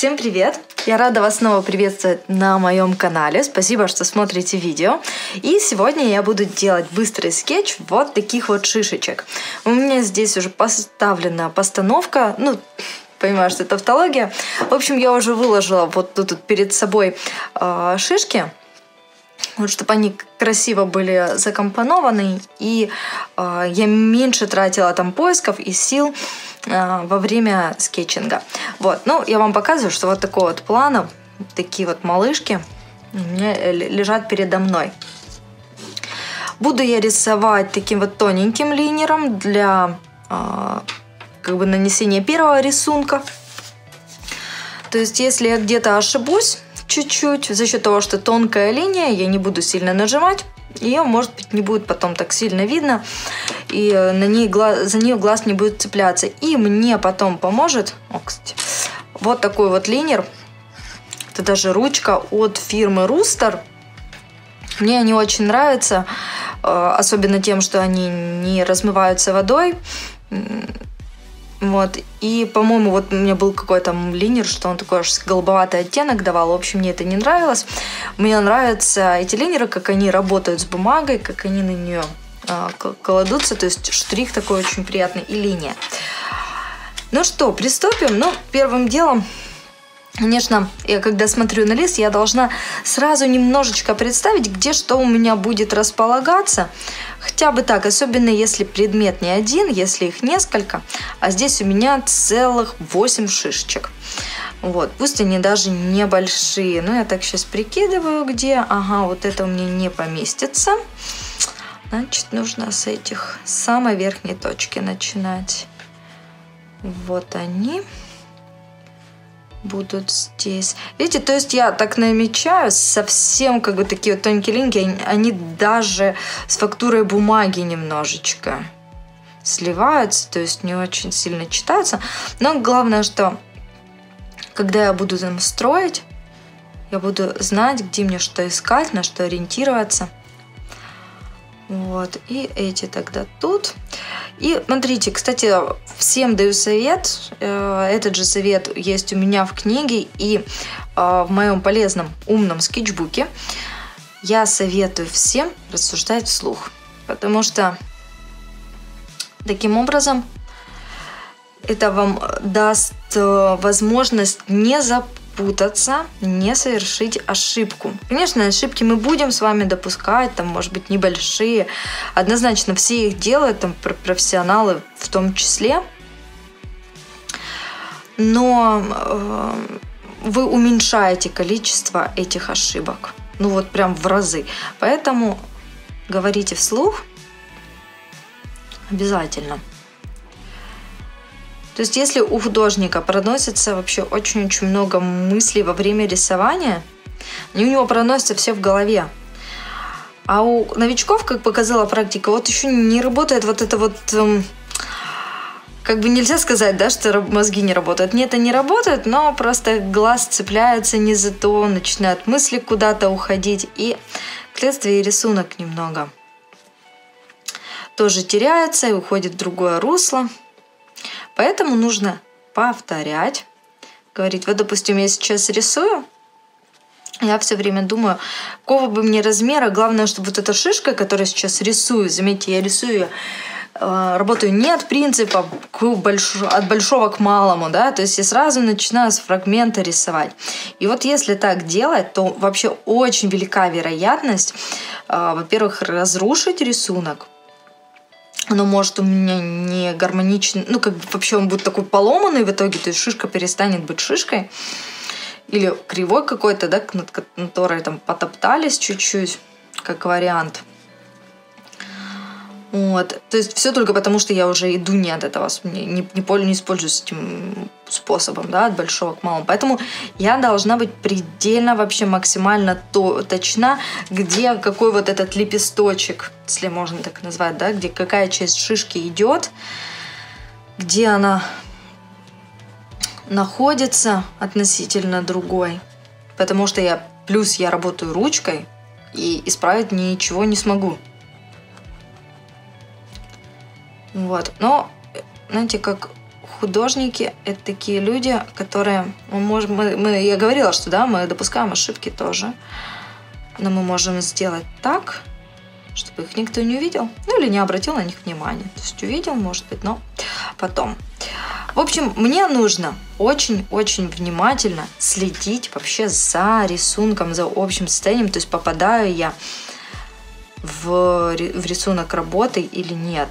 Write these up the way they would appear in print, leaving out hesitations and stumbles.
Всем привет! Я рада вас снова приветствовать на моем канале. Спасибо, что смотрите видео. И сегодня я буду делать быстрый скетч вот таких вот шишечек. У меня здесь уже поставлена постановка, понимаю, что это тавтология. В общем, я уже выложила вот тут перед собой шишки, вот, чтобы они красиво были закомпонованы, и я меньше тратила там поисков и сил во время скетчинга. Вот, я вам показываю, что вот такого вот плана, такие вот малышки у меня лежат передо мной. Буду я рисовать таким вот тоненьким линером для нанесения первого рисунка. То есть, если я где-то ошибусь чуть-чуть, за счет того, что тонкая линия, я не буду сильно нажимать, ее, может быть, не будет потом так сильно видно, и за нее глаз не будет цепляться. И мне потом поможет, кстати, вот такой вот линер. Это даже ручка от фирмы Рустер. Мне они очень нравятся, особенно тем, что они не размываются водой. Вот. И, по-моему, вот у меня был какой-то линер, что он такой аж голубоватый оттенок давал. В общем, мне это не нравилось. Мне нравятся эти линеры, как они работают с бумагой, как они на нее кладутся. То есть штрих такой очень приятный и линия. Ну что, приступим. Первым делом, конечно, я когда смотрю на лист, я должна сразу немножечко представить, где что у меня будет располагаться. Хотя бы так, особенно если предмет не один, если их несколько. А здесь у меня целых 8 шишечек. Вот, пусть они даже небольшие. Я так сейчас прикидываю, где. Ага, вот это у меня не поместится. Значит, нужно с самой верхней точки начинать. Вот они будут здесь. Видите, то есть я так намечаю, совсем такие вот тонкие линии, они даже с фактурой бумаги немножечко сливаются, то есть не очень сильно читаются. Но главное, что когда я буду там строить, я буду знать, где мне что искать, на что ориентироваться. Вот, и эти тогда тут. И смотрите, кстати, всем даю совет. Этот же совет есть у меня в книге и в моем полезном умном скетчбуке. Я советую всем рассуждать вслух, потому что таким образом это вам даст возможность не запутаться, не совершить ошибку. Конечно, ошибки мы будем с вами допускать, там, может быть, небольшие. Однозначно все их делают, там, профессионалы в том числе. Но вы уменьшаете количество этих ошибок. Прям в разы. Поэтому говорите вслух обязательно. То есть, если у художника проносится вообще очень-очень много мыслей во время рисования, они у него проносятся все в голове. А у новичков, как показала практика, еще не работает нельзя сказать, да, что мозги не работают. Нет, они работают, но просто глаз цепляется не за то, начинают мысли куда-то уходить, и вследствие рисунок немного тоже теряется и уходит в другое русло. Поэтому нужно повторять, говорить. Вот, допустим, я сейчас рисую, я все время думаю, какого бы мне размера, главное, чтобы вот эта шишка, которую я сейчас рисую, заметьте, я рисую, работаю не от принципа от большого к малому, да, то есть я сразу начинаю с фрагмента рисовать. И вот если так делать, то вообще очень велика вероятность, во-первых, разрушить рисунок. Оно может у меня не гармонично, вообще он будет такой поломанный в итоге, то есть шишка перестанет быть шишкой. Или кривой какой-то, да, над которой там потоптались чуть-чуть, как вариант. Вот. То есть все только потому, что я уже иду не от этого, не используюсь этим способом, да, от большого к малому. Поэтому я должна быть предельно вообще максимально точна, где какой вот этот лепесточек, если можно так назвать, да, где какая часть шишки идет, где она находится относительно другой. Потому что я работаю ручкой и исправить ничего не смогу. Вот. Но, знаете, как художники — это такие люди, которые я говорила, что да, мы допускаем ошибки тоже, но мы можем сделать так, чтобы их никто не увидел, ну или не обратил на них внимания. То есть увидел, может быть, но потом. В общем, мне нужно очень-очень внимательно следить вообще за рисунком, за общим состоянием, то есть попадаю я в рисунок работы или нет.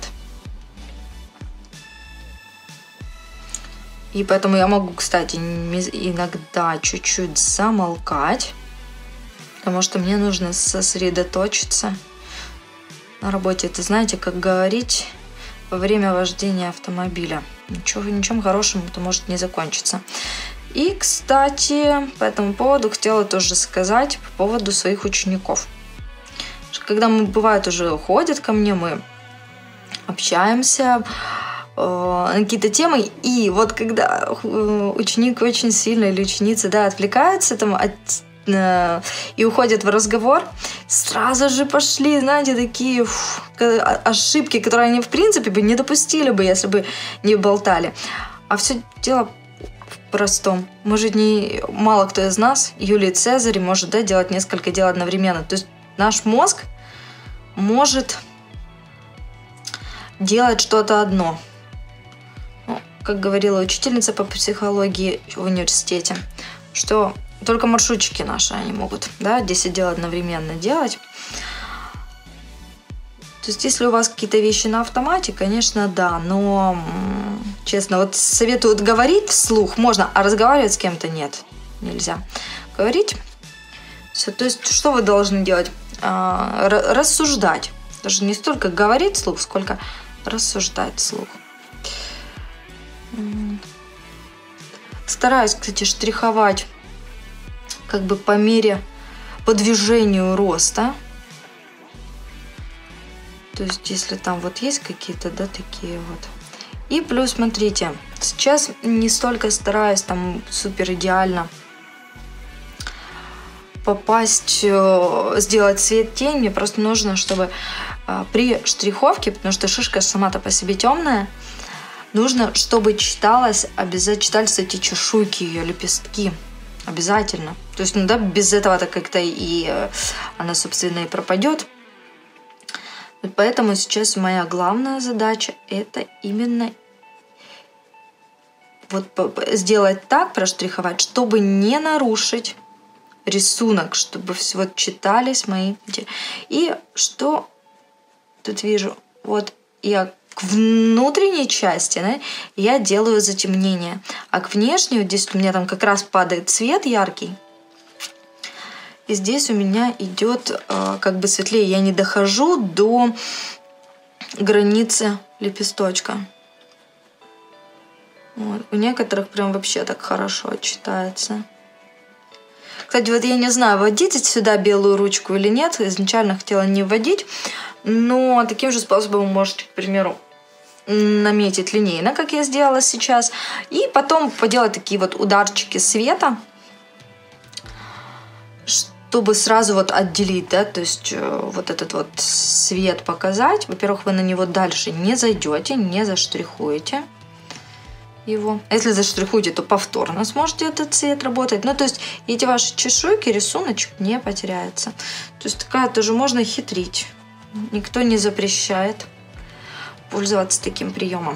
И поэтому я могу, кстати, иногда чуть-чуть замолкать, потому что мне нужно сосредоточиться на работе. Это, знаете, как говорить во время вождения автомобиля. Ничем хорошим это может не закончиться. И, кстати, по этому поводу хотела тоже сказать по поводу своих учеников. Когда мы, бывает, уже ходят ко мне, мы общаемся на какие-то темы, и вот когда ученик очень сильно или ученица, да, отвлекаются там и уходят в разговор, сразу же пошли, знаете, такие ошибки, которые они в принципе бы не допустили бы, если бы не болтали. А все дело в простом. Может, мало кто из нас, Юлий Цезарь, может, да, делать несколько дел одновременно. То есть наш мозг может делать что-то одно. Как говорила учительница по психологии в университете, что только маршрутчики наши, они могут, да, 10 дел одновременно делать. То есть, если у вас какие-то вещи на автомате, конечно, да, но, честно, вот советуют говорить вслух можно, а разговаривать с кем-то нет, нельзя. Говорить, все, то есть, что вы должны делать? Рассуждать. Даже не столько говорить вслух, сколько рассуждать вслух. Стараюсь, кстати, штриховать как бы по движению роста. То есть, если там вот есть какие-то, да, такие вот. И плюс, смотрите, сейчас не столько стараюсь там супер идеально попасть, сделать свет-тень. Мне просто нужно, чтобы при штриховке, потому что шишка сама-то по себе темная, нужно, чтобы читались эти чешуйки, ее лепестки. Обязательно. То есть, ну да, без этого-то как-то и она, собственно, и пропадет. Поэтому сейчас моя главная задача — это именно вот сделать так, проштриховать, чтобы не нарушить рисунок, чтобы все вот читались мои. И что тут вижу? Вот я к внутренней части, да, я делаю затемнение, а к внешней, вот здесь у меня там как раз падает цвет яркий, и здесь у меня идет как бы светлее. Я не дохожу до границы лепесточка. Вот. У некоторых прям вообще так хорошо читается. Кстати, вот я не знаю, вводить сюда белую ручку или нет. Изначально хотела не вводить, но таким же способом вы можете, к примеру, наметить линейно, как я сделала сейчас, и потом поделать такие вот ударчики света, чтобы сразу вот отделить, да, то есть вот этот вот свет показать. Во-первых, вы на него дальше не зайдете, не заштрихуете его. А если заштрихуете, то повторно сможете этот цвет работать. Ну, то есть эти ваши чешуйки, рисуночек не потеряется. То есть такая тоже можно хитрить. Никто не запрещает пользоваться таким приемом.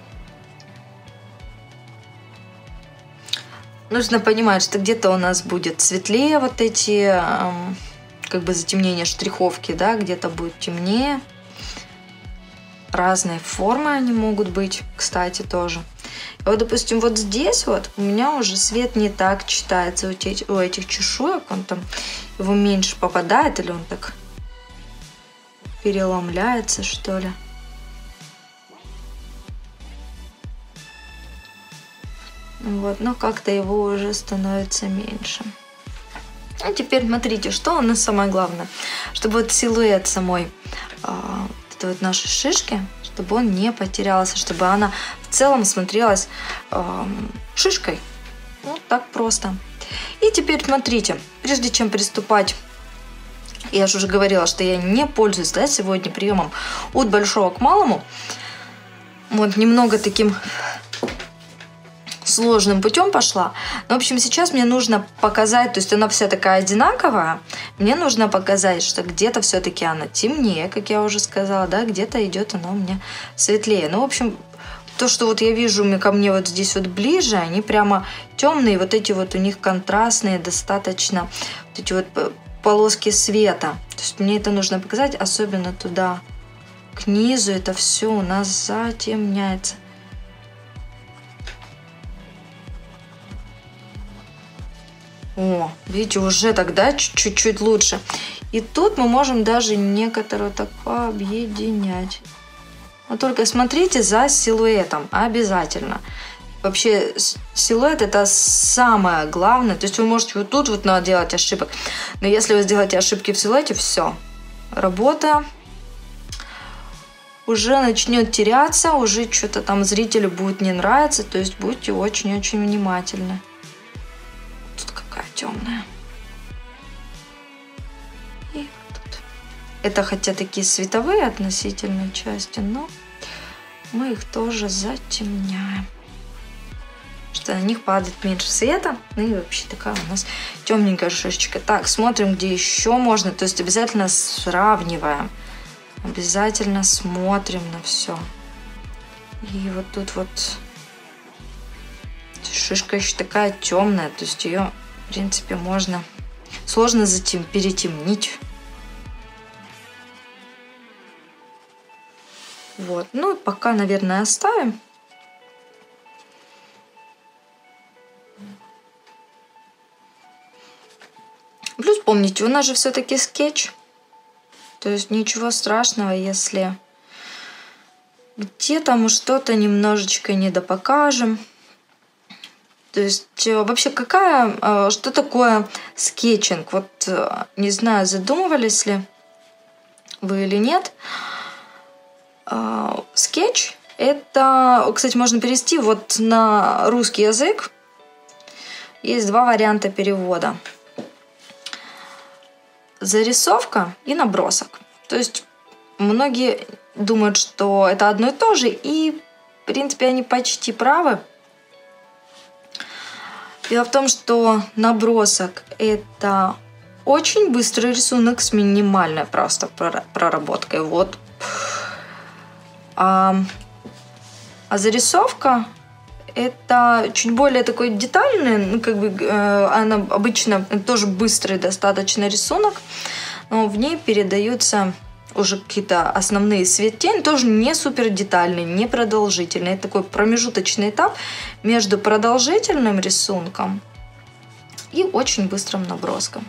Нужно понимать, что где-то у нас будет светлее вот эти как бы затемнения штриховки, да, где-то будет темнее. Разные формы они могут быть, кстати, тоже. И вот, допустим, вот здесь вот у меня уже свет не так читается у этих чешуек, он там, его меньше попадает, или он так переломляется, что ли. Вот, но как-то его уже становится меньше. А теперь смотрите, что у нас самое главное. Чтобы вот силуэт самой это вот нашей шишки, чтобы он не потерялся, чтобы она в целом смотрелась шишкой. Вот так просто. И теперь смотрите, прежде чем приступать, я же уже говорила, что я не пользуюсь, да, сегодня приемом от большого к малому. Вот немного таким сложным путем пошла. Но, в общем, сейчас мне нужно показать, то есть она вся такая одинаковая. Мне нужно показать, что где-то все-таки она темнее, как я уже сказала, да, где-то идет она у меня светлее. Ну, в общем, то, что вот я вижу ко мне вот здесь вот ближе, они прямо темные, вот эти вот у них контрастные достаточно, вот эти вот полоски света. То есть мне это нужно показать, особенно туда, к низу, это все у нас затемняется. О, видите, уже тогда чуть-чуть лучше. И тут мы можем даже некоторую так пообъединять. Но только смотрите за силуэтом обязательно. Вообще силуэт это самое главное. То есть вы можете вот тут вот наделать ошибок. Но если вы сделаете ошибки в силуэте, все. Работа уже начнет теряться, уже что-то там зрителю будет не нравиться. То есть будьте очень-очень внимательны. Тут какая темная. И вот тут. Это хотя такие световые относительные части, но мы их тоже затемняем. Что на них падает меньше света. Ну и вообще такая у нас темненькая шишечка. Так, смотрим, где еще можно. То есть обязательно сравниваем. Обязательно смотрим на все. И вот тут вот шишка еще такая темная. То есть ее, в принципе, можно сложно перетемнить. Вот. Ну, пока, наверное, оставим. Плюс помните, у нас же все-таки скетч. То есть ничего страшного, если где-то мы что-то немножечко недопокажем. То есть вообще что такое скетчинг? Вот не знаю, задумывались ли вы или нет. Скетч это, кстати, можно перевести вот на русский язык. Есть два варианта перевода. Зарисовка и набросок. То есть многие думают, что это одно и то же, и в принципе они почти правы. Дело в том, что набросок это очень быстрый рисунок с минимальной просто проработкой. Вот. А зарисовка это чуть более такой детальный, ну, как бы она обычно тоже быстрый достаточно рисунок, но в ней передаются уже какие-то основные свет-тень, тоже не супер детальный, не продолжительный. Это такой промежуточный этап между продолжительным рисунком и очень быстрым наброском.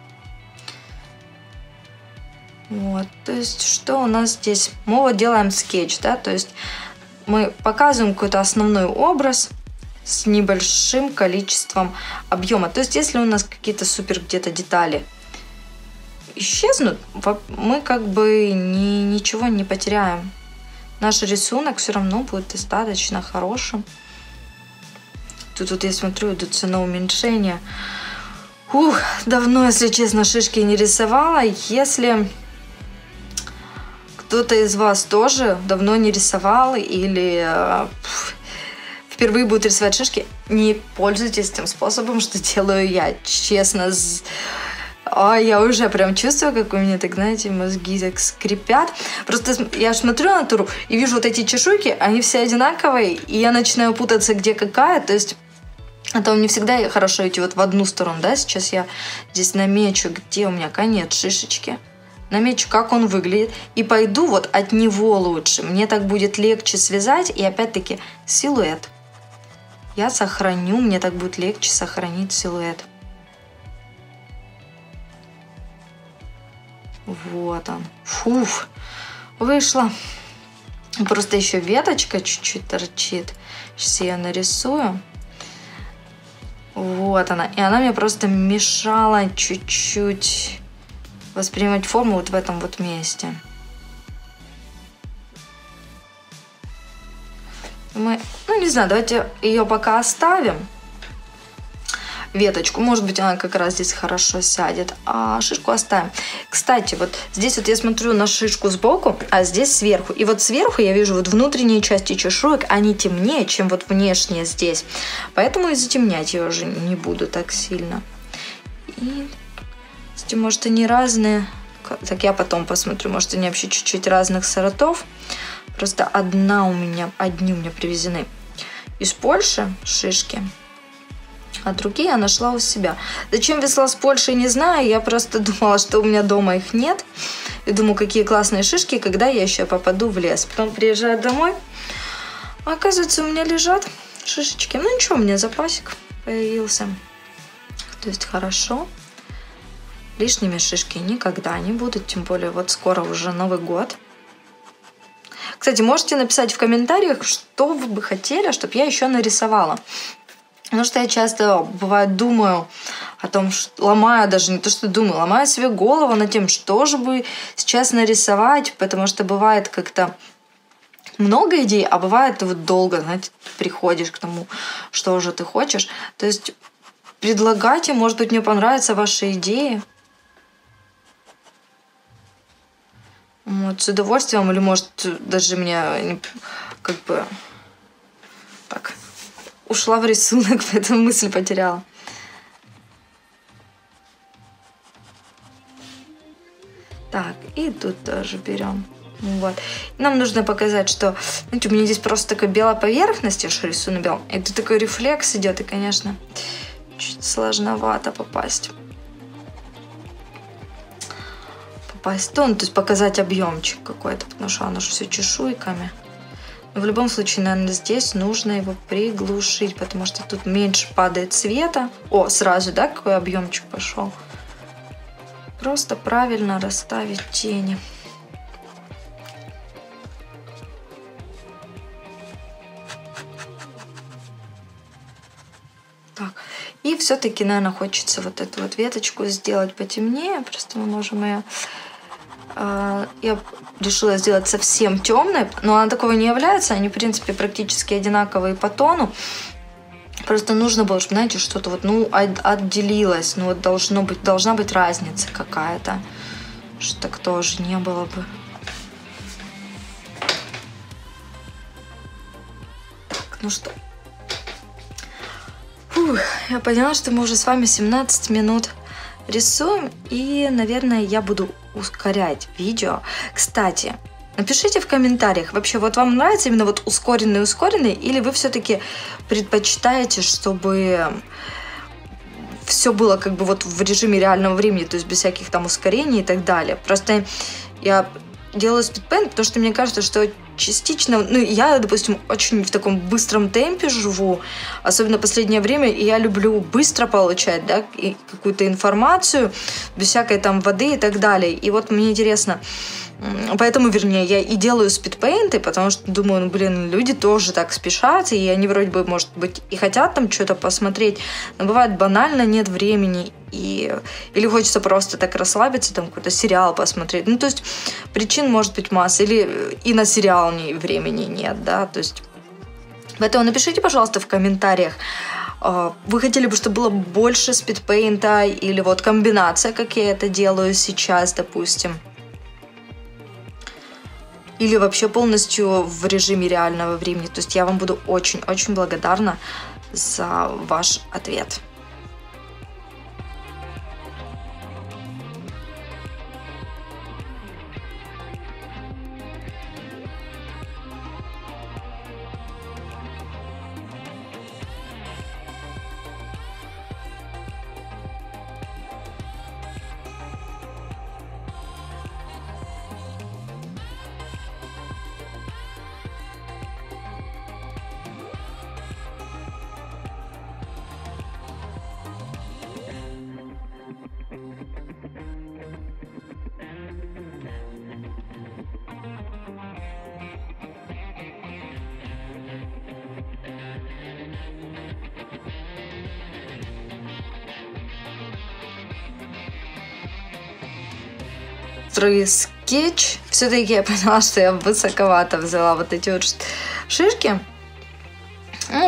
Вот, то есть что у нас здесь? Мы вот делаем скетч, да, то есть мы показываем какой-то основной образ с небольшим количеством объема. То есть если у нас какие-то супер где-то детали исчезнут, мы как бы ничего не потеряем. Наш рисунок все равно будет достаточно хорошим. Тут вот я смотрю, идут на уменьшение. Давно, если честно, шишки не рисовала. Если кто-то из вас тоже давно не рисовал или впервые будет рисовать шишки, не пользуйтесь тем способом, что делаю я. Честно, я уже прям чувствую, как у меня, так знаете, мозги так скрипят. Просто я смотрю на натуру и вижу вот эти чешуйки, они все одинаковые, и я начинаю путаться, где какая. То есть это мне всегда хорошо идти вот в одну сторону, да. Сейчас я здесь намечу, где у меня конец шишечки. Намечу, как он выглядит, и пойду вот от него лучше. Мне так будет легче связать, и опять-таки силуэт. Я сохраню, мне так будет легче сохранить силуэт. Вот он. Фуф, вышло. Просто еще веточка чуть-чуть торчит. Сейчас я ее нарисую. Вот она. И она мне просто мешала чуть-чуть воспринимать форму вот в этом вот месте. Мы, не знаю, давайте ее пока оставим. веточку. Может быть, она как раз здесь хорошо сядет. А шишку оставим. Кстати, вот здесь вот я смотрю на шишку сбоку, а здесь сверху. И вот сверху я вижу вот внутренние части чешуек, они темнее, чем вот внешние здесь. Поэтому и затемнять я уже не буду так сильно. И, кстати, может, они разные. Так я потом посмотрю. Может, они вообще чуть-чуть разных сортов. Просто одни у меня привезены из Польши шишки, а другие я нашла у себя. Зачем везла с Польши, не знаю. Я просто думала, что у меня дома их нет. И думаю, какие классные шишки, когда я еще попаду в лес. Потом приезжаю домой, а оказывается, у меня лежат шишечки. Ну ничего, у меня запасик появился. То есть хорошо. Лишними шишки никогда не будут. Тем более вот скоро уже Новый год. Кстати, можете написать в комментариях, что вы бы хотели, чтобы я еще нарисовала. Потому что я часто, бывает, думаю о том, что ломаю даже, не то что думаю, ломаю себе голову над тем, что же бы сейчас нарисовать, потому что бывает как-то много идей, а бывает вот долго, знаете, приходишь к тому, что же ты хочешь. То есть предлагайте, может быть, мне понравятся ваши идеи. Вот, с удовольствием, или может даже меня как бы так ушла в рисунок, поэтому мысль потеряла. Так, и тут тоже берем. Вот. Нам нужно показать, что, знаете, у меня здесь просто такая белая поверхность, я же рисую на белом, и тут такой рефлекс идет, и, конечно, чуть сложновато попасть. То есть показать объемчик какой-то, потому что оно же все чешуйками. Но в любом случае, наверное, здесь нужно его приглушить, потому что тут меньше падает света. О, сразу, да, какой объемчик пошел. Просто правильно расставить тени. Так, и все-таки, наверное, хочется вот эту вот веточку сделать потемнее. Просто мы можем ее... Я решила сделать совсем темной, но она такого не является. Они, в принципе, практически одинаковые по тону. Просто нужно было, чтобы, знаете, что-то вот, ну, отделилось. Ну, вот должна быть разница какая-то. Что так тоже не было бы. Так, ну что. Фух, я поняла, что мы уже с вами 17 минут рисуем. И, наверное, я буду ускорять видео. Кстати, напишите в комментариях, вообще вот вам нравится именно вот ускоренный, или вы все-таки предпочитаете, чтобы все было как бы вот в режиме реального времени, то есть без всяких там ускорений и так далее. Просто я делаю спидпейнт, потому что мне кажется, что частично, ну, я, допустим, очень в таком быстром темпе живу, особенно в последнее время, и я люблю быстро получать, да, какую-то информацию, без всякой там воды и так далее. И вот мне интересно, поэтому, вернее, я и делаю спидпейнты, потому что думаю, ну, блин, люди тоже так спешат, и они вроде бы, может быть, и хотят там что-то посмотреть, но бывает банально нет времени, или хочется просто так расслабиться, там какой-то сериал посмотреть. Ну, то есть причин может быть масса, или и на сериал времени нет, да, то есть. Поэтому напишите, пожалуйста, в комментариях, вы хотели бы, чтобы было больше спидпейнта, или вот комбинация, как я это делаю сейчас, допустим. Или вообще полностью в режиме реального времени. То есть я вам буду очень-очень благодарна за ваш ответ. Скетч. Все-таки я поняла, что я высоковато взяла вот эти вот шишки. Ну,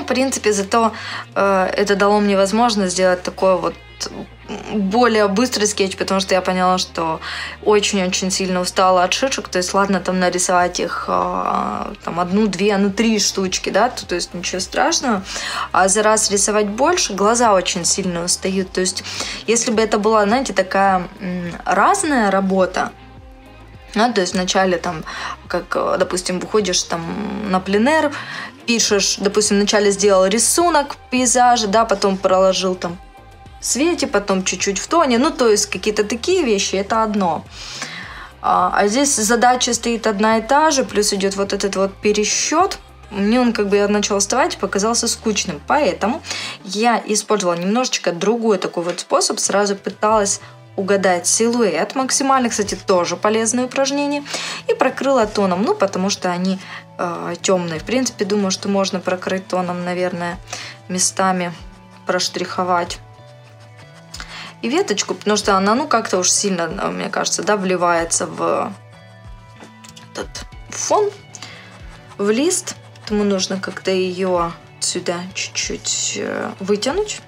принципе, зато это дало мне возможность сделать такой вот более быстрый скетч, потому что я поняла, что очень-очень сильно устала от шишек. То есть, ладно, там нарисовать их там 1, 2, 3 штучки, да, то есть ничего страшного. А за раз рисовать больше, глаза очень сильно устают. То есть, если бы это была, знаете, такая разная работа, да, то есть вначале там, как, допустим, выходишь там на пленэр, пишешь, допустим, вначале сделал рисунок пейзажа, да, потом проложил там в свете, потом чуть-чуть в тоне, ну, то есть какие-то такие вещи, это одно. А здесь задача стоит одна и та же, плюс идет вот этот вот пересчет. Мне он как бы я начала вставать и показался скучным, поэтому я использовала немножечко другой такой вот способ, сразу пыталась угадать силуэт максимально, кстати, тоже полезное упражнение, и прокрыла тоном, ну, потому что они темные. В принципе, думаю, что можно прокрыть тоном, наверное, местами проштриховать и веточку, потому что она, ну, как-то уж сильно, мне кажется, да, вливается в этот фон, в лист, поэтому нужно как-то ее сюда чуть-чуть вытянуть.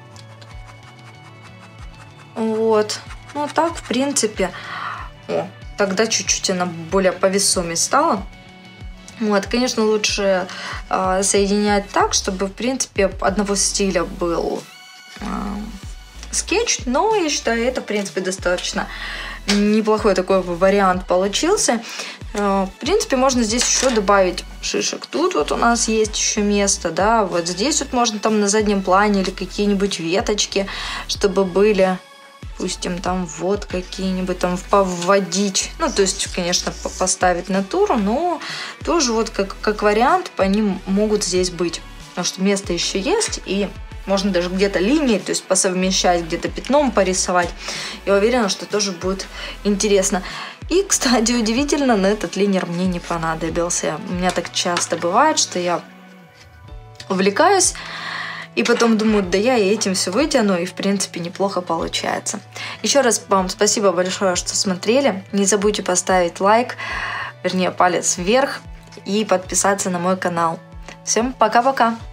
Вот. Ну, так, в принципе, тогда чуть-чуть она более повесомее стала. Вот, конечно, лучше соединять так, чтобы, в принципе, одного стиля был скетч, но я считаю, это, в принципе, достаточно неплохой такой вариант получился. В принципе, можно здесь еще добавить шишек. Тут вот у нас есть еще место, да, вот здесь вот можно там на заднем плане или какие-нибудь веточки, чтобы были, допустим, там вот какие-нибудь там повводить. Ну, то есть, конечно, поставить натуру, но тоже вот как вариант они могут здесь быть. Потому что место еще есть, и можно даже где-то линии, то есть посовмещать, где-то пятном порисовать. Я уверена, что тоже будет интересно. И, кстати, удивительно, но этот линер мне не понадобился. У меня так часто бывает, что я увлекаюсь, и потом думаю, да я и этим все вытяну, и в принципе неплохо получается. Еще раз вам спасибо большое, что смотрели. Не забудьте поставить лайк, вернее палец вверх, и подписаться на мой канал. Всем пока-пока!